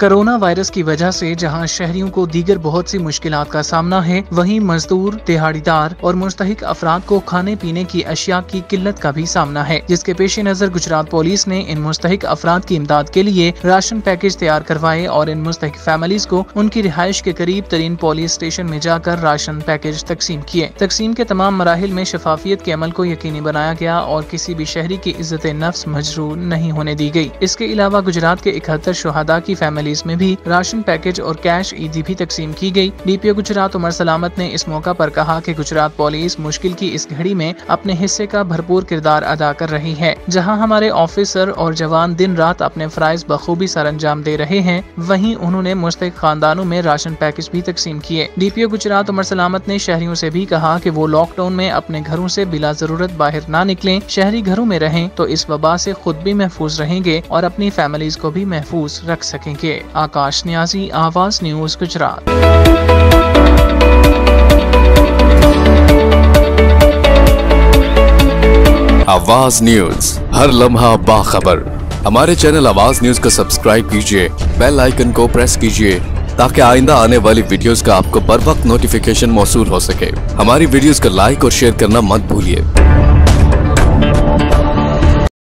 Corona virus की वजह से जहां शहरियों को दीगर बहुत सी मुश्किलात का सामना है, वहीं मजदूर, दिहाड़ीदार और मुस्तहिक अफराद को खाने पीने की अशिया की किल्लत का भी सामना है, जिसके पेश नजर गुजरात पुलिस ने इन मुस्तहिक अफराद की इमदाद के लिए राशन पैकेज तैयार करवाए और इन मुस्तहिक फैमिलीज को उनकी रिहाइश के करीब तरीन पुलिस स्टेशन में जाकर राशन पैकेज तकसीम किए। तकसीम के तमाम मराहिल में शफाफियत के अमल को यकीनी बनाया गया और किसी भी शहरी की इज्जत नफ्स मजरूर नहीं होने दी गई। इसके अलावा गुजरात के 71 शुहदा की फैमिलीज में भी राशन पैकेज और कैश ईदी भी तकसीम की गई। डीपीओ गुजरात उमर सलामत ने इस मौका पर कहा कि गुजरात पुलिस मुश्किल की इस घड़ी में अपने हिस्से का भरपूर किरदार अदा कर रही है। जहां हमारे ऑफिसर और जवान दिन रात अपने फराइज बखूबी सर अंजाम दे रहे हैं, वहीं उन्होंने मुस्तहिक खानदानों में राशन पैकेज भी तकसीम किए। डीपीओ गुजरात उमर सलामत ने शहरियों से भी कहा कि वो लॉकडाउन में अपने घरों से बिला जरूरत बाहर ना निकलें, शहरी घरों में रहें तो इस वबा से खुद भी महफूज रहेंगे और अपनी फैमिलीज को भी महफूज रख सकेंगे। आकाश न्याजी, आवाज न्यूज, गुजरात। आवाज न्यूज, हर लम्हा बाखबर। हमारे चैनल आवाज न्यूज को सब्सक्राइब कीजिए, बेल आइकन को प्रेस कीजिए ताकि आइंदा आने वाली वीडियोस का आपको बर वक्त नोटिफिकेशन मौसूल हो सके। हमारी वीडियोस को लाइक और शेयर करना मत भूलिए।